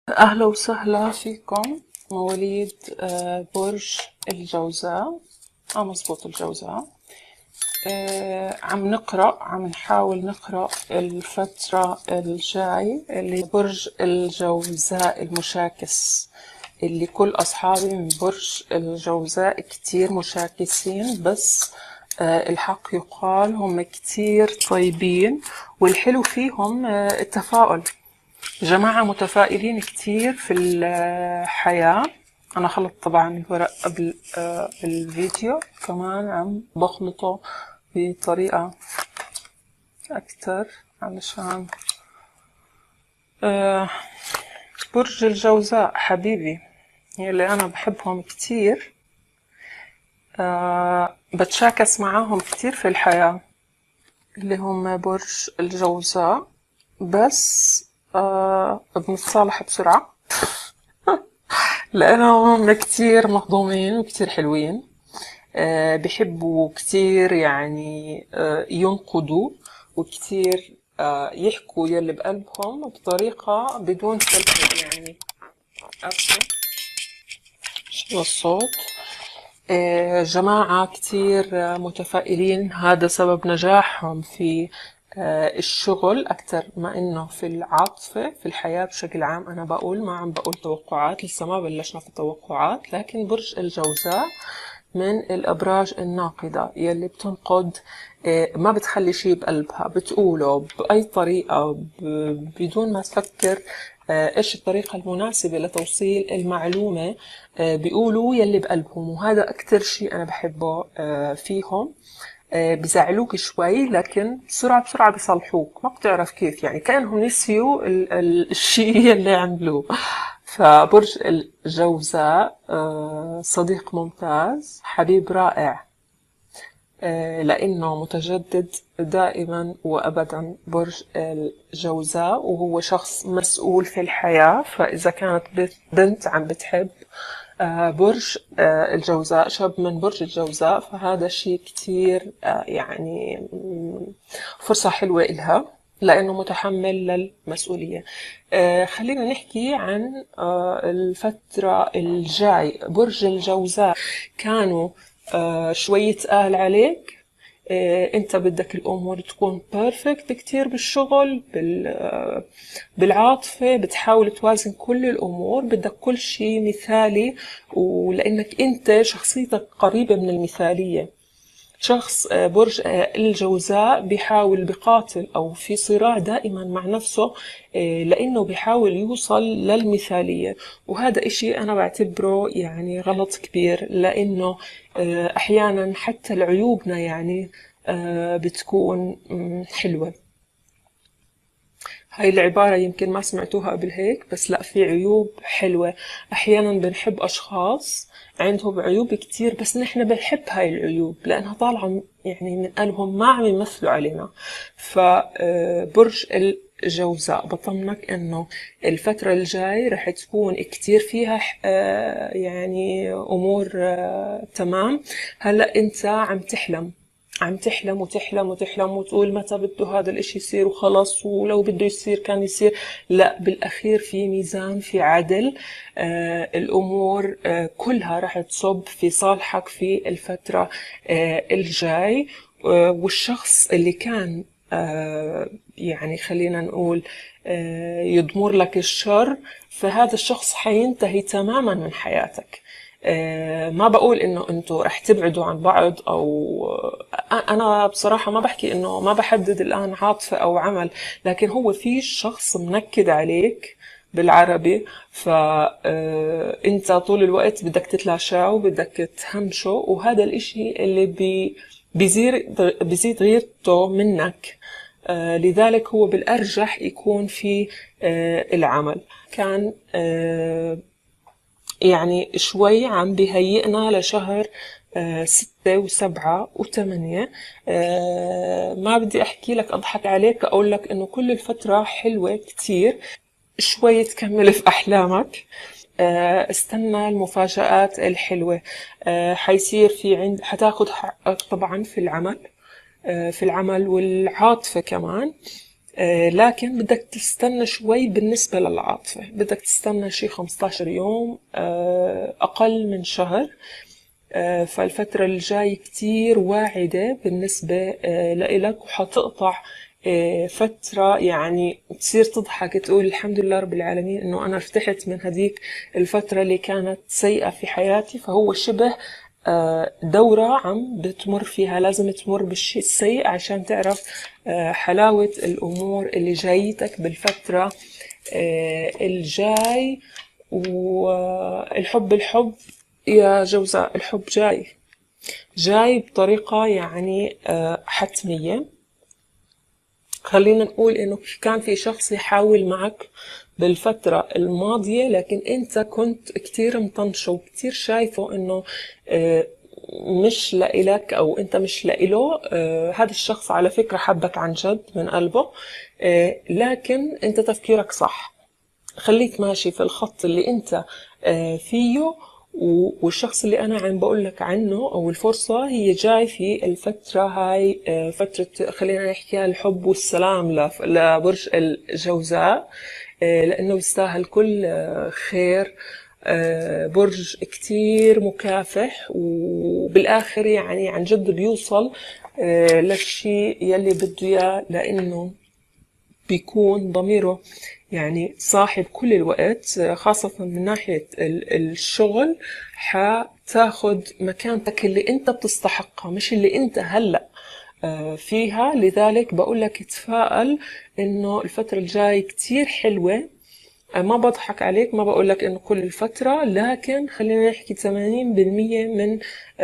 أهلا وسهلا فيكم مواليد برج الجوزاء. مزبوط الجوزاء. عم نحاول نقرأ الفترة الجاي اللي برج الجوزاء المشاكس، اللي كل أصحابي من برج الجوزاء كتير مشاكسين، بس الحق يقال هم كتير طيبين، والحلو فيهم التفاؤل. جماعة متفائلين كتير في الحياة. أنا خلط طبعا الورق قبل الفيديو، كمان عم بخلطه بطريقة أكتر علشان برج الجوزاء حبيبي يلي أنا بحبهم كتير. بتشاكس معاهم كتير في الحياة اللي هم برج الجوزاء، بس بنتصالح بسرعة لأنهم كتير مهضومين وكتير حلوين. بيحبوا كتير يعني ينقدوا، وكتير يحكوا يلي بقلبهم بطريقة بدون فلتر. يعني عارفة شو الصوت؟ جماعة كتير متفائلين، هذا سبب نجاحهم في الشغل أكتر ما إنه في العاطفة في الحياة بشكل عام. أنا بقول ما عم بقول توقعات، لسه ما بلشنا في التوقعات، لكن برج الجوزاء من الأبراج الناقدة يلي بتنقد، ما بتخلي شي بقلبها، بتقوله بأي طريقة بدون ما تفكر ايش الطريقة المناسبة لتوصيل المعلومة. بيقولوا يلي بقلبهم، وهذا أكتر شي أنا بحبه فيهم. بزعلوك شوي لكن بسرعة بيصلحوك، ما بتعرف كيف، يعني كأنهم نسيوا الشي اللي عملوه. فبرج الجوزاء صديق ممتاز، حبيب رائع، لأنه متجدد دائما وأبدا برج الجوزاء، وهو شخص مسؤول في الحياة. فإذا كانت بنت عم بتحب برج الجوزاء، شاب من برج الجوزاء، فهذا شيء كتير يعني فرصة حلوة إلها، لأنه متحمل للمسؤولية. خلينا نحكي عن الفترة الجاي. برج الجوزاء كانوا شوي تقال عليك. انت بدك الامور تكون بيرفكت كتير بالشغل، بالعاطفة بتحاول توازن كل الامور، بدك كل شيء مثالي، ولانك انت شخصيتك قريبة من المثالية. شخص برج الجوزاء بيحاول بقاتل أو في صراع دائما مع نفسه، لأنه بيحاول يوصل للمثالية، وهذا إشي أنا بعتبره يعني غلط كبير، لأنه أحيانا حتى العيوبنا يعني بتكون حلوة. هاي العبارة يمكن ما سمعتوها قبل هيك، بس لا، في عيوب حلوة. أحيانا بنحب أشخاص عندهم عيوب كتير، بس نحن بنحب هاي العيوب لأنها طالعة يعني من قلبهم، ما عم يمثلوا علينا. فبرج الجوزاء بطمنك إنه الفترة الجاي رح تكون كتير فيها يعني أمور تمام. هلأ أنت عم تحلم وتحلم وتحلم وتقول متى بده هذا الاشي يصير وخلص، ولو بده يصير كان يصير. لا، بالاخير في ميزان، في عدل. الامور كلها راح تصب في صالحك في الفترة الجاي. والشخص اللي كان يعني خلينا نقول يضمر لك الشر، فهذا الشخص حينتهي تماما من حياتك. ما بقول انه انتوا رح تبعدوا عن بعض، او انا بصراحة ما بحكي انه ما بحدد الان عاطفة او عمل، لكن هو في شخص منكد عليك بالعربي، فانت طول الوقت بدك تتلاشاه وبدك تهمشه، وهذا الاشي اللي بيزيد غيرته منك. لذلك هو بالأرجح يكون في العمل. كان يعني شوي عم بيهيئنا لشهر 6 و7 و8. ما بدي أحكي لك أضحك عليك أقول لك إنه كل الفترة حلوة كتير. شوي تكمل في أحلامك. استنى المفاجآت الحلوة. حيصير في حتاخد حقك طبعا في العمل، في العمل والعاطفة كمان. لكن بدك تستنى شوي بالنسبة للعاطفة، بدك تستنى شي 15 يوم، أقل من شهر. فالفترة الجاي كتير واعدة بالنسبة لإلك، وحتقطع فترة يعني تصير تضحك تقول الحمد لله رب العالمين إنه أنا ارتحت من هذيك الفترة اللي كانت سيئة في حياتي. فهو شبه دورة عم بتمر فيها، لازم تمر بالشيء السيء عشان تعرف حلاوة الأمور اللي جايتك بالفترة الجاي. والحب يا جوزاء، الحب جاي بطريقة يعني حتمية. خلينا نقول انه كان في شخص يحاول معك بالفترة الماضية، لكن انت كنت كتير مطنشه وكتير شايفه انه مش لإلك او انت مش لإله. هذا الشخص على فكرة حبك عن جد من قلبه، لكن انت تفكيرك صح. خليك ماشي في الخط اللي انت فيه، والشخص اللي انا عم بقول لك عنه او الفرصة هي جاي في الفترة هاي، فترة خلينا نحكيها الحب والسلام لبرج الجوزاء، لانه يستاهل كل خير. برج كتير مكافح، وبالاخر يعني عن جد بيوصل للشيء يلي بده اياه، لانه بيكون ضميره يعني صاحب كل الوقت، خاصة من ناحية الشغل. حتاخد مكانتك اللي انت بتستحقها، مش اللي انت هلأ فيها. لذلك بقولك تفائل انه الفترة الجاي كتير حلوة. ما بضحك عليك، ما بقولك انه كل الفترة، لكن خلينا نحكي 80% من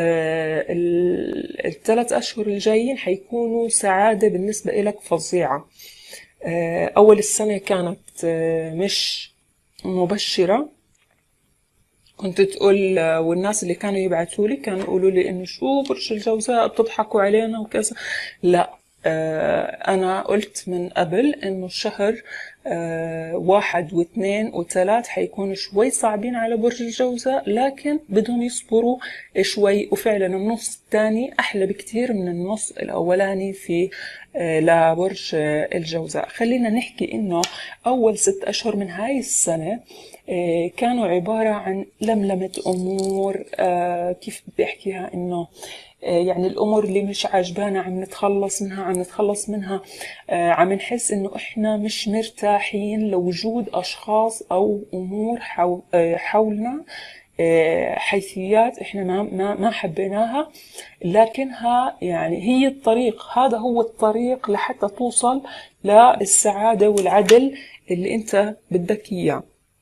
الثلاث اشهر الجايين حيكونوا سعادة بالنسبة لك فظيعة. أول السنة كانت مش مبشرة. كنت تقول والناس اللي كانوا يبعثوا لي كانوا يقولوا لي إنه شو برج الجوزاء بتضحكوا علينا وكذا. لا، أنا قلت من قبل إنه الشهر 1 و2 و3 حيكونوا شوي صعبين على برج الجوزاء، لكن بدهم يصبروا شوي. وفعلا النص الثاني أحلى بكتير من النص الأولاني في لبرج الجوزاء. خلينا نحكي إنه أول 6 أشهر من هاي السنة كانوا عبارة عن لملمة أمور. كيف بدي أحكيها، إنه يعني الأمور اللي مش عاجبانا عم نتخلص منها. عم نحس إنه إحنا مش مرتاحين لوجود أشخاص أو أمور حولنا، حيثيات إحنا ما حبيناها، لكنها يعني هي الطريق. هذا هو الطريق لحتى توصل للسعادة والعدل اللي أنت بدك إياه.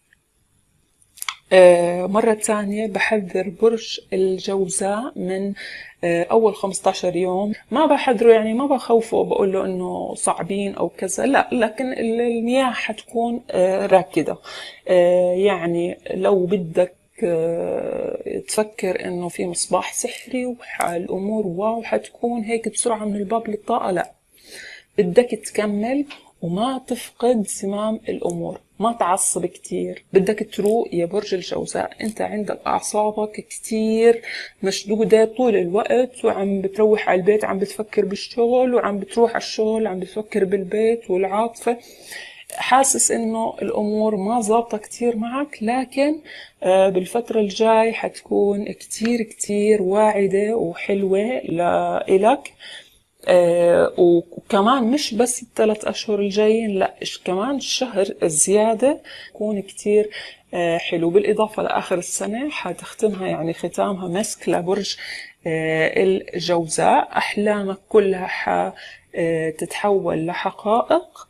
مرة تانية بحذر برج الجوزاء من أول 15 يوم. ما بحذره يعني ما بخوفه بقول له إنه صعبين أو كذا، لا، لكن المياه حتكون راكدة. يعني لو بدك تفكر إنه في مصباح سحري والأمور واو حتكون هيك بسرعة من الباب للطاقة، لا، بدك تكمل وما تفقد زمام الأمور، ما تعصب كتير. بدك تروق يا برج الجوزاء، انت عندك أعصابك كتير مشدودة طول الوقت، وعم بتروح على البيت عم بتفكر بالشغل، وعم بتروح على الشغل عم بتفكر بالبيت والعاطفة. حاسس انه الامور ما ظابطة كتير معك، لكن بالفترة الجاي حتكون كتير كتير واعدة وحلوة لإلك. وكمان مش بس ال3 أشهر الجايين، لا، كمان الشهر الزيادة يكون كتير حلو. بالإضافة لآخر السنة حتختمها يعني ختامها مسك لبرج الجوزاء. أحلامك كلها حتتحول لحقائق.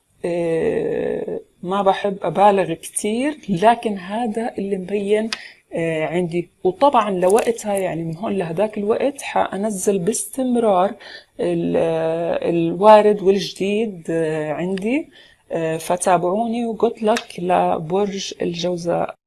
ما بحب أبالغ كتير، لكن هذا اللي مبين عندي. وطبعا لوقتها يعني من هون لهداك الوقت حأنزل باستمرار الوارد والجديد عندي. فتابعوني وقلت لك لبرج الجوزاء.